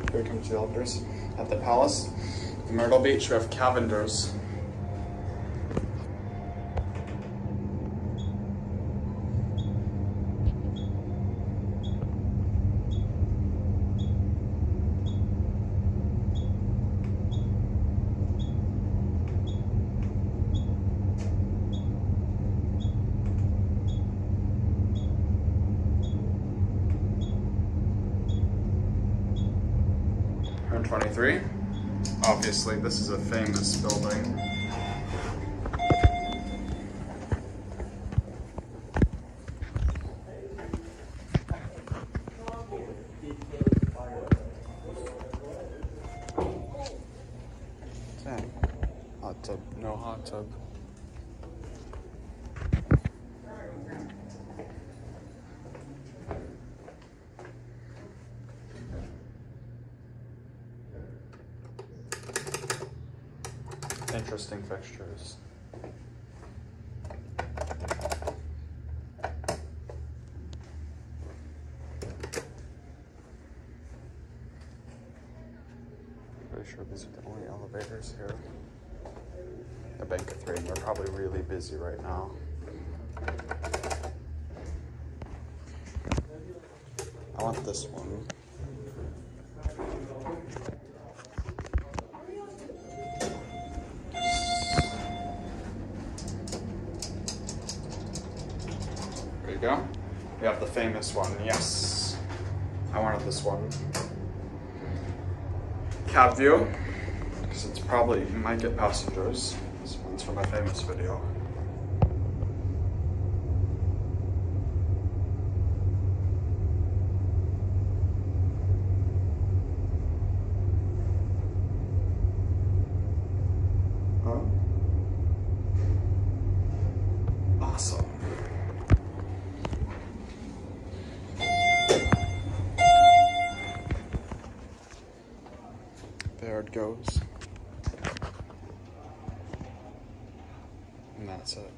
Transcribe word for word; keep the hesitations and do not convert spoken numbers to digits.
Here comes the elevators. At the Palace, Myrtle Beach, we have Cavenders. twenty-three. Obviously, this is a famous building. Dang. Hot tub, no hot tub. Interesting fixtures. Pretty sure these are the only elevators here. The Bank of Three, and they're probably really busy right now. I want this one. There you go. We have the famous one. Yes. I wanted this one. Cavier, because it's probably, you might get passengers. This one's from a famous video. Huh? Awesome. There it goes. And that's it.